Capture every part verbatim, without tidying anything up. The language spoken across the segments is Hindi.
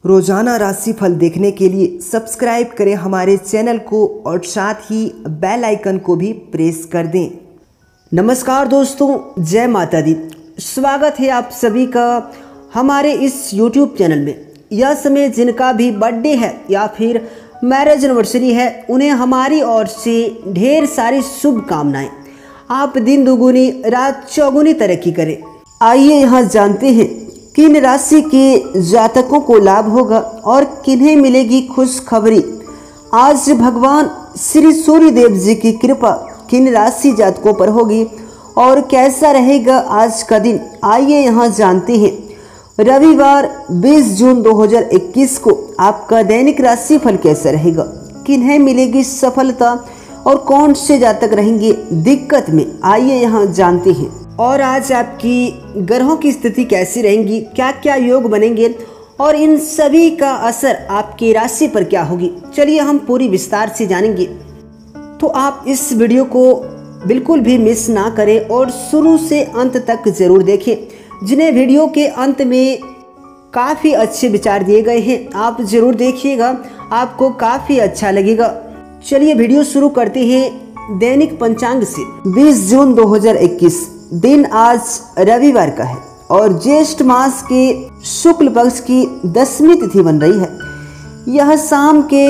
रोजाना राशिफल देखने के लिए सब्सक्राइब करें हमारे चैनल को और साथ ही बेल आइकन को भी प्रेस कर दें। नमस्कार दोस्तों, जय माता दी। स्वागत है आप सभी का हमारे इस यूट्यूब चैनल में। यह समय जिनका भी बर्थडे है या फिर मैरिज एनिवर्सरी है, उन्हें हमारी ओर से ढेर सारी शुभकामनाएं। आप दिन दुगुनी रात चौगुनी तरक्की करें। आइए यहाँ जानते हैं किन राशि के जातकों को लाभ होगा और किन्हें मिलेगी खुशखबरी। आज भगवान श्री सूर्य देव जी की कृपा किन राशि जातकों पर होगी और कैसा रहेगा आज का दिन, आइए यहाँ जानते हैं। रविवार बीस जून दो हज़ार इक्कीस को आपका दैनिक राशिफल कैसा रहेगा, किन्हें मिलेगी सफलता और कौन से जातक रहेंगे दिक्कत में, आइए यहाँ जानते हैं। और आज आपकी ग्रहों की स्थिति कैसी रहेंगी, क्या क्या योग बनेंगे और इन सभी का असर आपकी राशि पर क्या होगी, चलिए हम पूरी विस्तार से जानेंगे। तो आप इस वीडियो को बिल्कुल भी मिस ना करें और शुरू से अंत तक जरूर देखें। जिन्हें वीडियो के अंत में काफ़ी अच्छे विचार दिए गए हैं, आप जरूर देखिएगा, आपको काफ़ी अच्छा लगेगा। चलिए वीडियो शुरू करते हैं दैनिक पंचांग से। बीस जून दो हज़ार इक्कीस दिन आज रविवार का है और ज्येष्ठ मास के शुक्ल पक्ष की दसवीं तिथि बन रही है। यह शाम के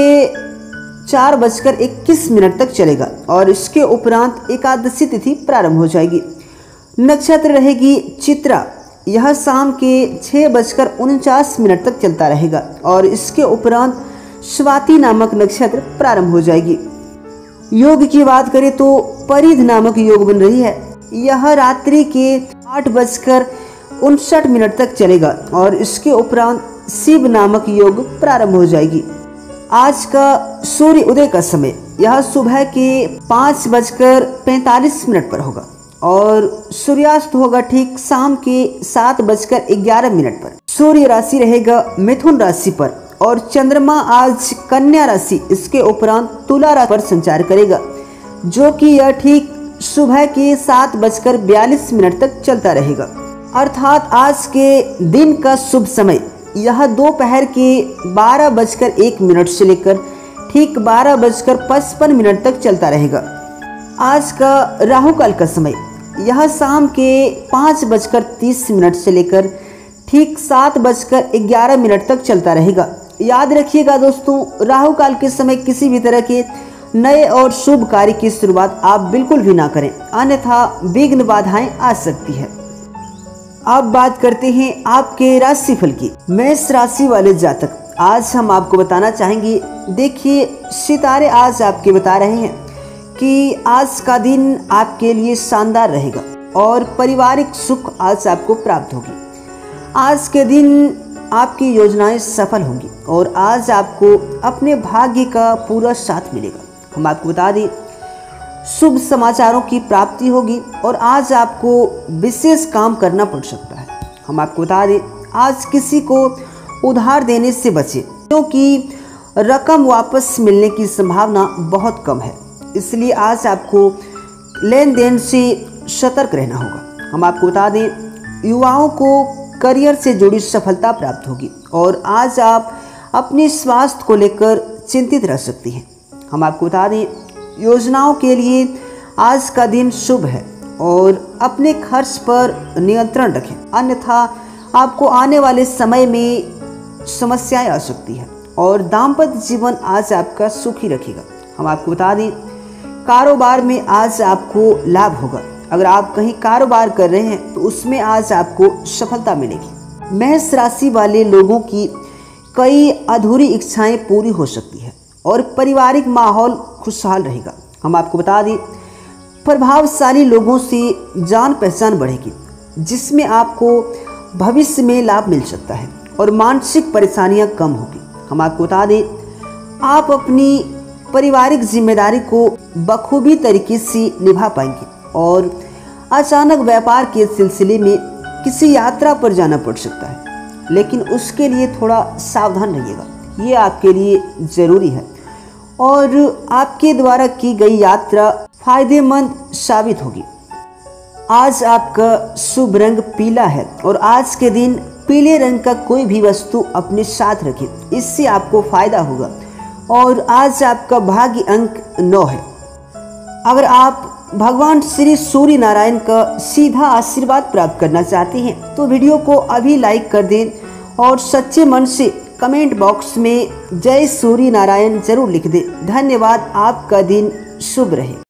चार बजकर इक्कीस मिनट तक चलेगा और इसके उपरांत एकादशी तिथि प्रारंभ हो जाएगी। नक्षत्र रहेगी चित्रा। यह शाम के छः बजकर उनचास मिनट तक चलता रहेगा और इसके उपरांत स्वाति नामक नक्षत्र प्रारंभ हो जाएगी। योग की बात करें तो परिध नामक योग बन रही है। यह रात्रि के आठ बजकर उनसठ मिनट तक चलेगा और इसके उपरांत शिव नामक योग प्रारंभ हो जाएगी। आज का सूर्य उदय का समय यह सुबह के पाँच बजकर पैंतालीस मिनट पर होगा और सूर्यास्त होगा ठीक शाम के सात बजकर ग्यारह मिनट पर। सूर्य राशि रहेगा मिथुन राशि पर और चंद्रमा आज कन्या राशि, इसके उपरांत तुला राशि पर संचार करेगा, जो कि यह ठीक सुबह के सात बजकर बयालीस मिनट तक चलता रहेगा। अर्थात आज के दिन का शुभ समय यह दोपहर के बारह बजकर एक मिनट से लेकर ठीक बारह बजकर पचपन मिनट तक चलता रहेगा। आज का राहु काल का समय यह शाम के पाँच बजकर तीस मिनट से लेकर ठीक सात बजकर ग्यारह मिनट तक चलता रहेगा। याद रखिएगा दोस्तों, राहु काल के समय किसी भी तरह के नए और शुभ कार्य की शुरुआत आप बिल्कुल भी ना करें, अन्यथा विघ्न बाधाएं आ सकती है। अब बात करते हैं आपके राशिफल की। मेष राशि वाले जातक, आज हम आपको बताना चाहेंगे, देखिए सितारे आज आपके बता रहे हैं कि आज का दिन आपके लिए शानदार रहेगा और पारिवारिक सुख आज आपको प्राप्त होगी। आज के दिन आपकी योजनाएं सफल होंगी और आज आपको अपने भाग्य का पूरा साथ मिलेगा। हम आपको बता दें, शुभ समाचारों की प्राप्ति होगी और आज आपको विशेष काम करना पड़ सकता है। हम आपको बता दें, आज किसी को उधार देने से बचें, क्योंकि रकम वापस मिलने की संभावना बहुत कम है, इसलिए आज आपको लेन देन से सतर्क रहना होगा। हम आपको बता दें, युवाओं को करियर से जुड़ी सफलता प्राप्त होगी और आज आप अपने स्वास्थ्य को लेकर चिंतित रह सकती हैं। हम आपको बता दें, योजनाओं के लिए आज का दिन शुभ है और अपने खर्च पर नियंत्रण रखें, अन्यथा आपको आने वाले समय में समस्याएं आ सकती हैं और दाम्पत्य जीवन आज आपका सुखी रखेगा। हम आपको बता दें, कारोबार में आज आपको लाभ होगा। अगर आप कहीं कारोबार कर रहे हैं तो उसमें आज आपको सफलता मिलेगी। मेष राशि वाले लोगों की कई अधूरी इच्छाएं पूरी हो सकती है और पारिवारिक माहौल खुशहाल रहेगा। हम आपको बता दें, प्रभावशाली लोगों से जान पहचान बढ़ेगी, जिसमें आपको भविष्य में लाभ मिल सकता है और मानसिक परेशानियां कम होगी। हम आपको बता दें, आप अपनी पारिवारिक जिम्मेदारी को बखूबी तरीके से निभा पाएंगे और अचानक व्यापार के सिलसिले में किसी यात्रा पर जाना पड़ सकता है, लेकिन उसके लिए थोड़ा सावधान रहिएगा, ये आपके लिए ज़रूरी है और आपके द्वारा की गई यात्रा फायदेमंद साबित होगी। आज आपका शुभ रंग पीला है और आज के दिन पीले रंग का कोई भी वस्तु अपने साथ रखें, इससे आपको फायदा होगा। और आज आपका भाग्य अंक नौ है। अगर आप भगवान श्री सूर्य नारायण का सीधा आशीर्वाद प्राप्त करना चाहते हैं तो वीडियो को अभी लाइक कर दें और सच्चे मन से कमेंट बॉक्स में जय सूर्य नारायण जरूर लिख दें। धन्यवाद। आपका दिन शुभ रहे।